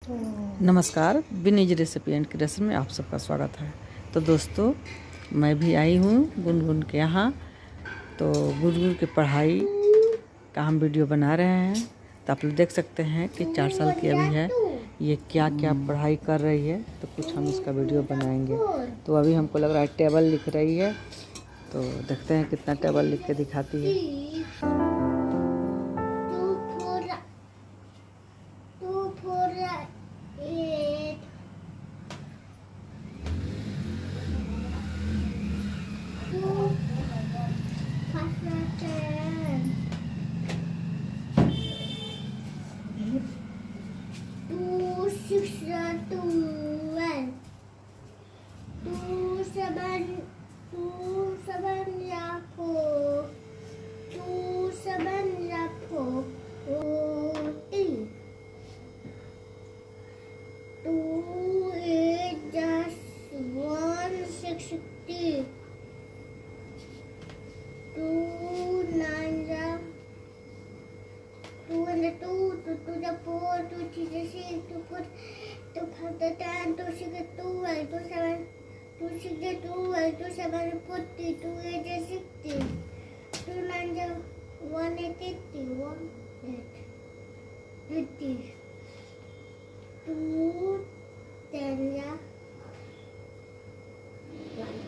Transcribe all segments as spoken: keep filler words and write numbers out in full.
नमस्कार, विनीज recipe and creation में आप सबका स्वागत है। तो दोस्तों, मैं भी आई हूँ गुनगुन के यहाँ। तो गुनगुन की पढ़ाई का हम वीडियो बना रहे हैं। तो आप लोग देख सकते हैं कि चार साल की अभी है, ये क्या क्या पढ़ाई कर रही है। तो कुछ हम इसका वीडियो बनाएंगे। तो अभी हमको लग रहा है टेबल लिख रही है, तो देखते हैं कितना टेबल लिख के दिखाती है। Two five the ten, two six the two eight, two seven, two six the two eight, two seven forty, two eight the sixty, two nine the one eighty, one eight eighty, two ten the one.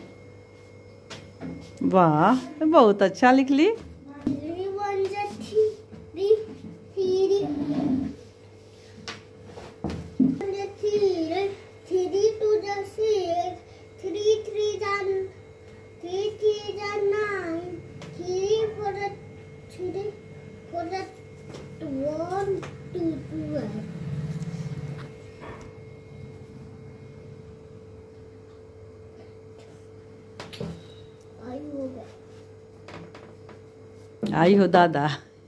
वाह, बहुत अच्छा लिख ली। Three one the three, three. Three two the six, three three the three three the nine, three for the three for the one two two. आई हो दादा।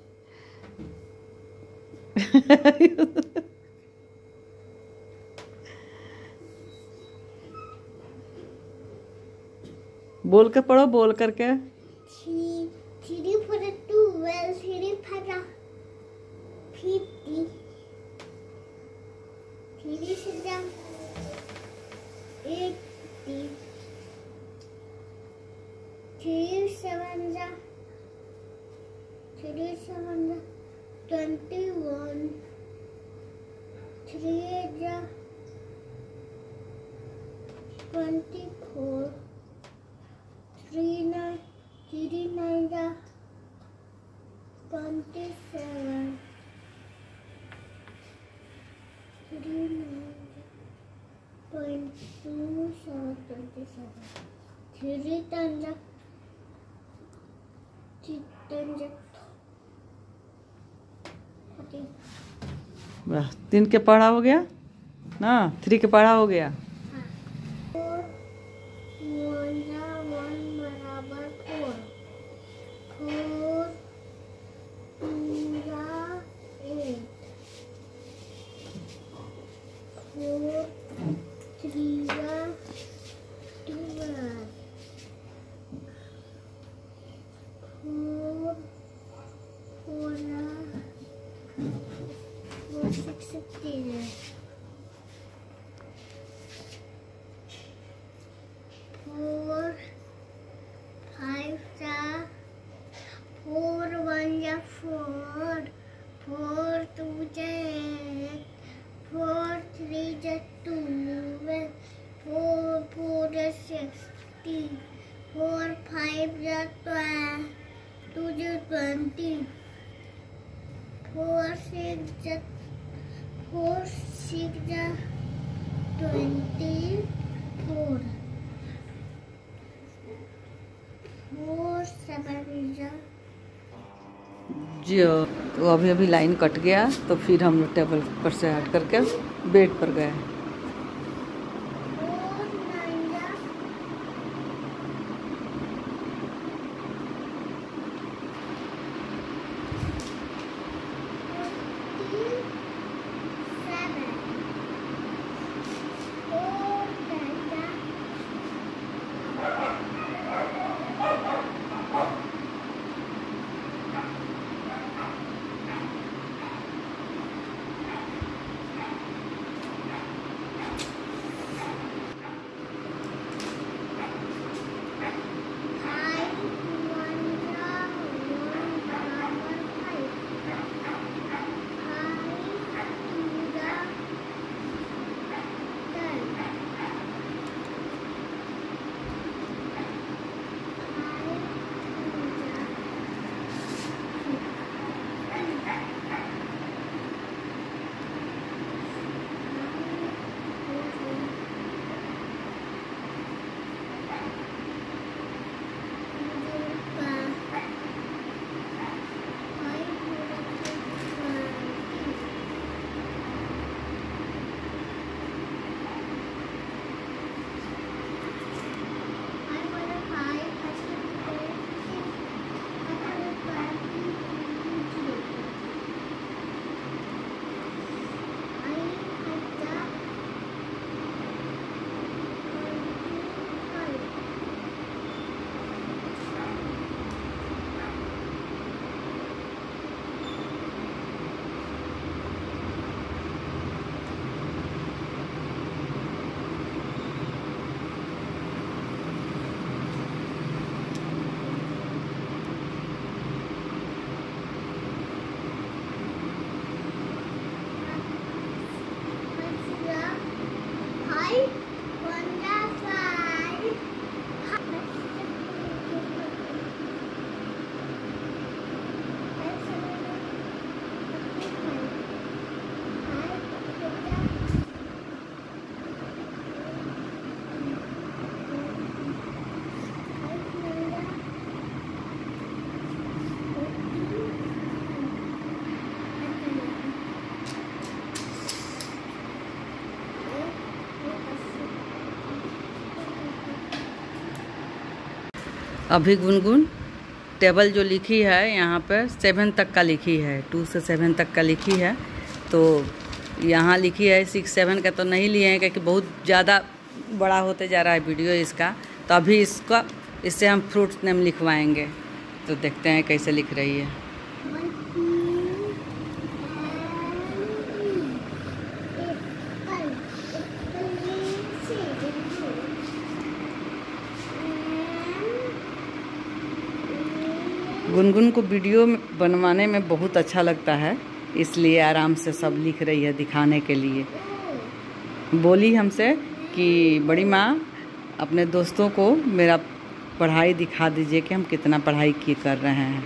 बोल के पढ़ो, बोल करके। Three, three for the twelve, three for the fifty, three for the eighty, three seven the three seven the twenty-one, three eight the twenty-four. Three nine, three nine the twenty-seven, three nine twenty-two, seven twenty-seven, three ten the three ten the forty. वाह, तीन के पढ़ा हो गया ना, three के पढ़ा हो गया। Four, five, four, one, four, four, two, eight, four, three, two, four, four, sixty, four, five, twelve, two, twenty, four, six, four, six, twenty-four. जी, तो अभी अभी लाइन कट गया, तो फिर हम लोग टेबल पर से हट करके बेड पर गए। अभी गुनगुन टेबल जो लिखी है यहाँ पर सेवन तक का लिखी है, टू से सेवन तक का लिखी है। तो यहाँ लिखी है सिक्स सेवन का तो नहीं लिए हैं क्योंकि बहुत ज़्यादा बड़ा होते जा रहा है वीडियो इसका। तो अभी इसका इससे हम फ्रूट्स नेम लिखवाएंगे, तो देखते हैं कैसे लिख रही है। गुनगुन को वीडियो बनवाने में बहुत अच्छा लगता है, इसलिए आराम से सब लिख रही है दिखाने के लिए। बोली हमसे कि बड़ी माँ अपने दोस्तों को मेरा पढ़ाई दिखा दीजिए कि हम कितना पढ़ाई की कर रहे हैं।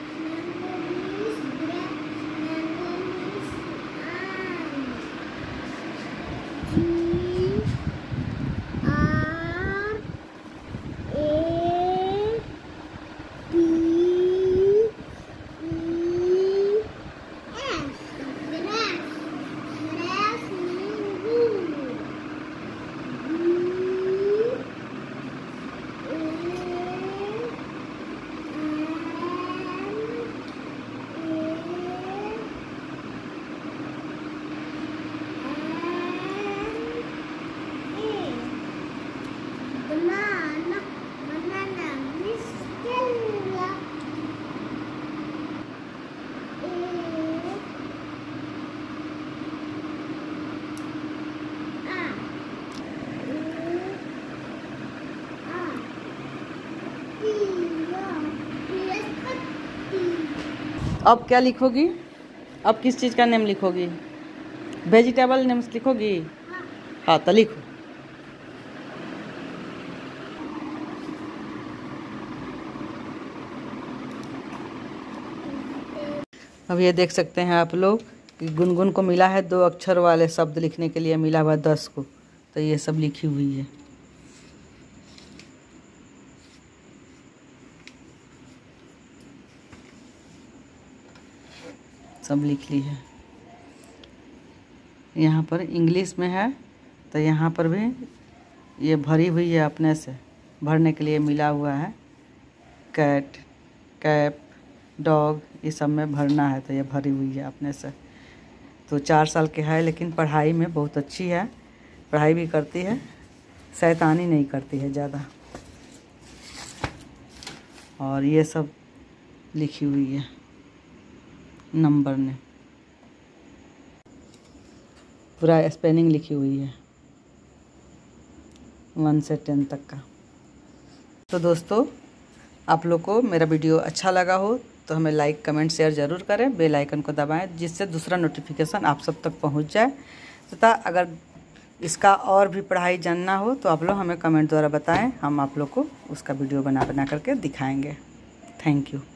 अब क्या लिखोगी? अब किस चीज़ का नेम लिखोगी? वेजिटेबल नेम्स लिखोगी? हाँ तो लिखो। अब ये देख सकते हैं आप लोग कि गुनगुन को मिला है दो अक्षर वाले शब्द लिखने के लिए, मिला हुआ दस को। तो ये सब लिखी हुई है। सब लिख ली है। यहाँ पर इंग्लिश में है तो यहाँ पर भी ये भरी हुई है, अपने से भरने के लिए मिला हुआ है। कैट, कैप, डॉग, ये सब में भरना है तो ये भरी हुई है अपने से। तो चार साल के है लेकिन पढ़ाई में बहुत अच्छी है, पढ़ाई भी करती है, शैतानी नहीं करती है ज़्यादा। और ये सब लिखी हुई है नंबर ने, पूरा स्पेलिंग लिखी हुई है वन से टेन तक का। तो दोस्तों आप लोग को मेरा वीडियो अच्छा लगा हो तो हमें लाइक कमेंट शेयर ज़रूर करें, बेल आइकन को दबाएं जिससे दूसरा नोटिफिकेशन आप सब तक पहुंच जाए। तथा अगर इसका और भी पढ़ाई जानना हो तो आप लोग हमें कमेंट द्वारा बताएं, हम आप लोग को उसका वीडियो बना बना करके दिखाएंगे। Thank you.